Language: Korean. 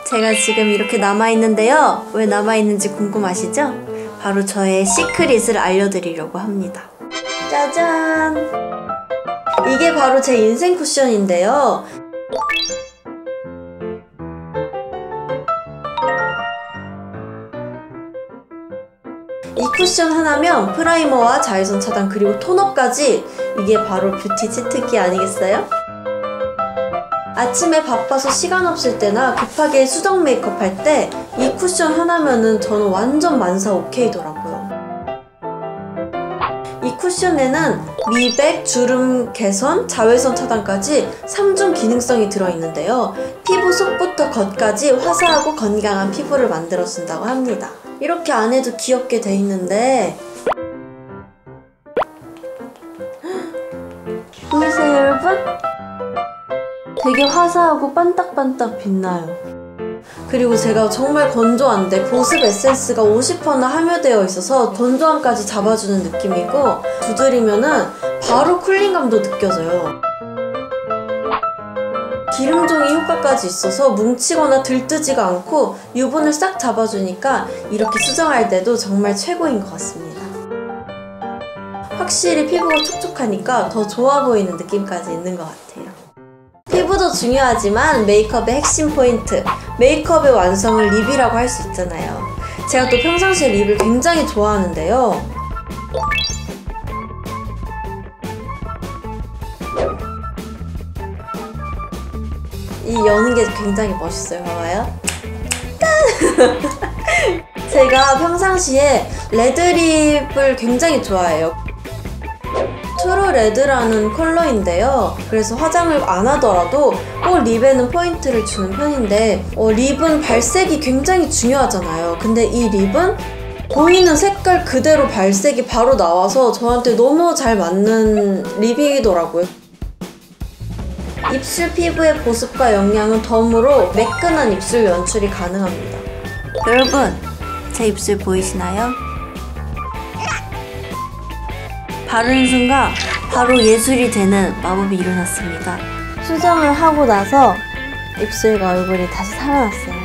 제가 지금 이렇게 남아있는데요. 왜 남아있는지 궁금하시죠? 바로 저의 시크릿을 알려드리려고 합니다. 짜잔! 이게 바로 제 인생 쿠션인데요. 이 쿠션 하나면 프라이머와 자외선 차단 그리고 토너까지, 이게 바로 뷰티 치트키 아니겠어요? 아침에 바빠서 시간 없을 때나 급하게 수정 메이크업 할 때 이 쿠션 하나면은 저는 완전 만사 오케이더라고요. 이 쿠션에는 미백, 주름 개선, 자외선 차단까지 3중 기능성이 들어있는데요. 피부 속부터 겉까지 화사하고 건강한 피부를 만들어준다고 합니다. 이렇게 안에도 귀엽게 돼 있는데 보이세요 여러분? 되게 화사하고 반딱반딱 빛나요. 그리고 제가 정말 건조한데 보습 에센스가 50%나 함유되어 있어서 건조함까지 잡아주는 느낌이고, 두드리면은 바로 쿨링감도 느껴져요. 기름종이 효과까지 있어서 뭉치거나 들뜨지가 않고 유분을 싹 잡아주니까 이렇게 수정할 때도 정말 최고인 것 같습니다. 확실히 피부가 촉촉하니까 더 좋아 보이는 느낌까지 있는 것 같아요. 피부도 중요하지만 메이크업의 핵심 포인트, 메이크업의 완성을 립이라고 할 수 있잖아요. 제가 또 평상시에 립을 굉장히 좋아하는데요. 이 여는 게 굉장히 멋있어요. 봐봐요. 제가 평상시에 레드립을 굉장히 좋아해요. 트루 레드라는 컬러인데요. 그래서 화장을 안 하더라도 꼭 립에는 포인트를 주는 편인데, 립은 발색이 굉장히 중요하잖아요. 근데 이 립은 보이는 색깔 그대로 발색이 바로 나와서 저한테 너무 잘 맞는 립이더라고요. 입술 피부의 보습과 영양은 덤으로 매끈한 입술 연출이 가능합니다. 여러분, 제 입술 보이시나요? 바르는 순간 바로 예술이 되는 마법이 일어났습니다. 수정을 하고 나서 입술과 얼굴이 다시 살아났어요.